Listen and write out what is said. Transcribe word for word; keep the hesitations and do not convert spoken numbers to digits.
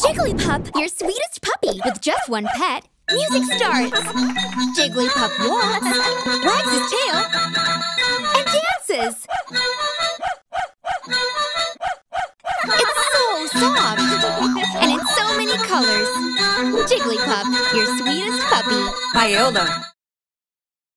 Jigglypuff, your sweetest puppy. With just one pet, music starts. Jigglypuff walks, wags his tail, and dances. It's so soft, and in so many colors. Jigglypuff, your sweetest puppy. By Elda.